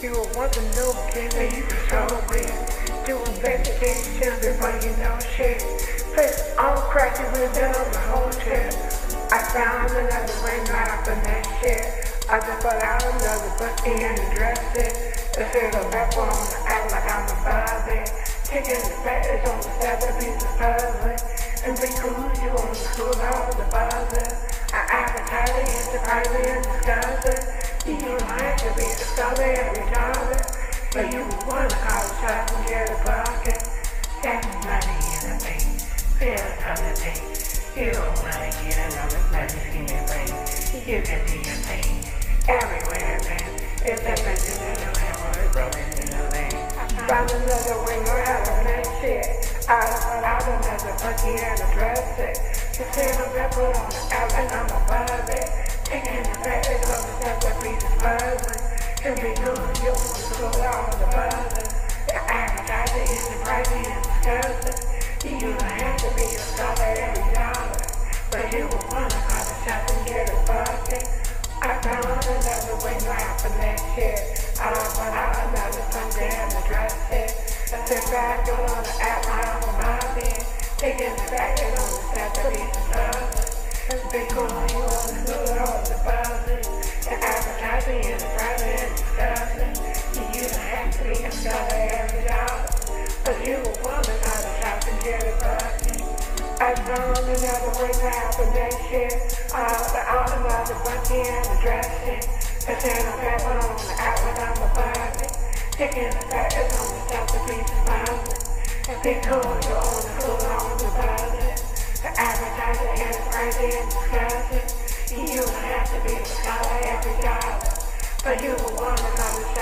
You will want to know again that you can solve it. Do investigation before you know shit. Place on crashing windows the whole trip. I found another way out of that shit. I just put out another bucket and addressed it. Instead of back on the act like I'm above it. Taking the fetish on the step of piece of puzzle. And be cool, you on the school all the buzzer. I advertise it, enterprise it, and discuss it. You don't have to be discovered every dollar. But you wanna call the shots and get a bucket. That's money in the bank. Feel the thing. You don't wanna get another money in your brain. You can do your thing everywhere, man. It's that bitch in the hammer, broken in the lane. Found another way out of that shit. I put out another bucket and address it. You see the pepper on the app like I'm above it. Taking the fetish on the step of pieces puzzling. Can be good, you want to go all the buzzing. The advertising is the pricing and discussing. You don't have to be a scholar every dollar. But you will wanna call the shots and get a bucket. I found another way out from that shit. I put out another Sunday and address it. I sit back on the app like I'm above it. Taking the fetish on the step of pieces puzzling. It's big cool, you wanna do all the buzzing. The advertising is the private and discussing. You don't have to be a scholar every dollar. But you will wanna call the shots and get a bucket. I found another way out from that shit. I put out another bucket and address it. Instead of pepper on the app when I'm above it. Taking the fetish on the step of pieces puzzling. And big cool, you on the school on the buzzing. The advertising is pricing and discussing. You don't have to be a scholar every dollar. But you will wanna call the